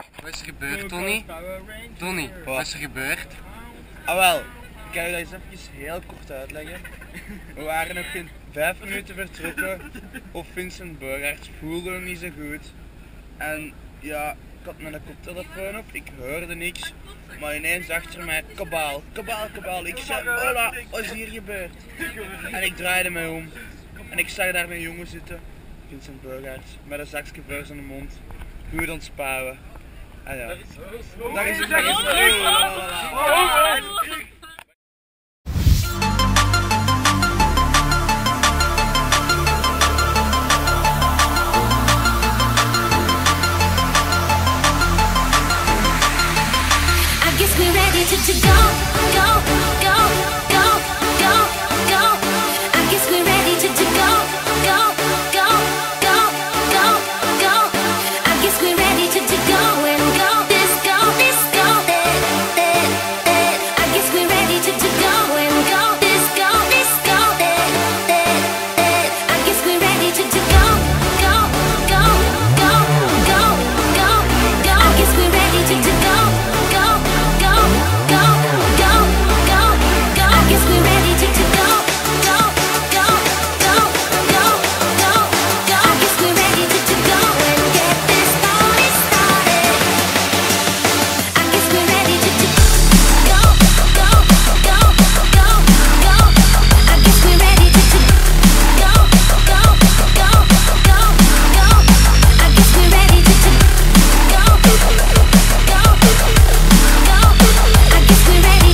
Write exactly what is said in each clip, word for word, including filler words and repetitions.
Wat is er gebeurd, Tony? Tony, wat is er gebeurd? Ah wel, ik ga je dat eens even heel kort uitleggen. We waren nog geen vijf minuten vertrokken of Vincent Burgaerts voelde hem niet zo goed. En ja, ik had mijn koptelefoon op, ik hoorde niks. Maar ineens achter mij, kabaal, kabaal, kabaal. Ik zei, hola, wat is hier gebeurd? En ik draaide mij om. En ik zag daar mijn jongen zitten, Vincent Burgaerts, met een zakje voor zijn mond. Goed ontspouwen. Ah ja. Daar is het, daar is het. We're ready to, to go, go, go, go, go, go. I guess we're ready to, to go, go, go, go, go, go. I guess we're ready to, to go and go, this go, this go, that, that, that. I guess we're ready to, to go and go, this go, this go, that, that, that. I guess we're ready to, to go, go, go, go, go, go, go. I guess we're ready to, to go, go. Go, go, go, go, go. I guess we're ready to, to go, go, go, go, go, go, go. I guess we're ready to, to go and get this party started. I guess we're ready to, to go, go, go, go, go. I guess we're ready to, to go, go, go, go, go. I guess we're ready to, to go, go, go. I guess we're ready.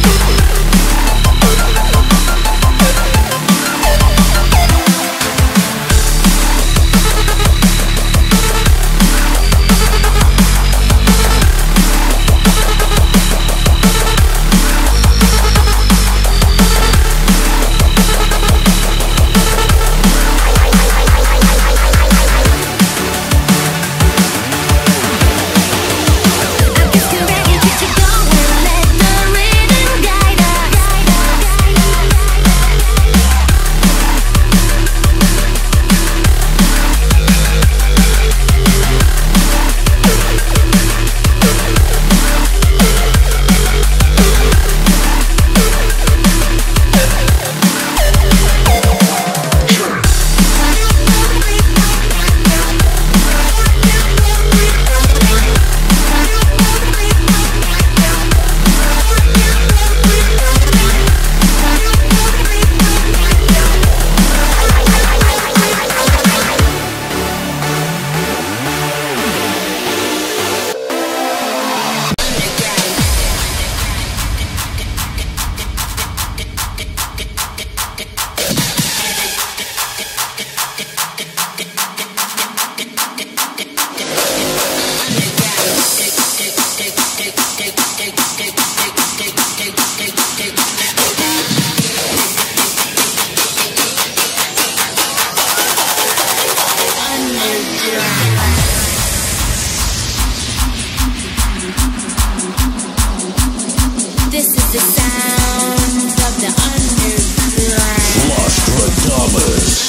This is the sound of the underground. Nostradamus.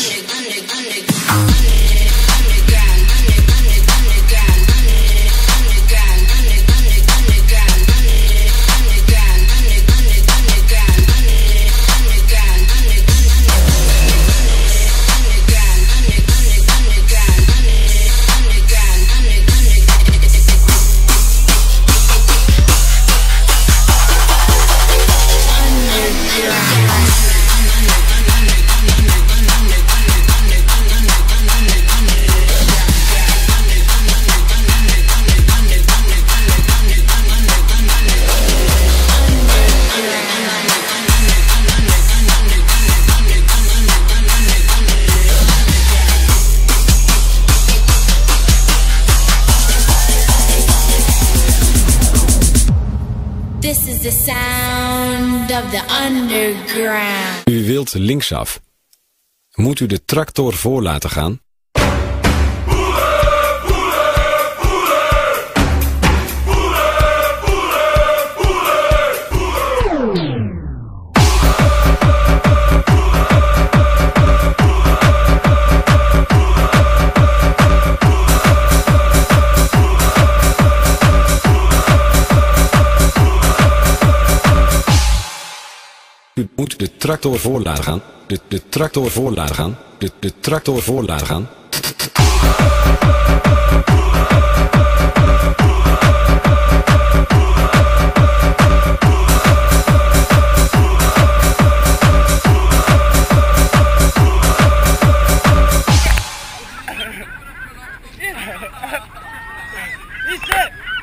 This is the sound of the underground. U wilt linksaf. Moet u de tractor voor laten gaan? de tractor voor laten gaan. De, de tractor voor laten gaan. De, de tractor voor laten gaan. Is het?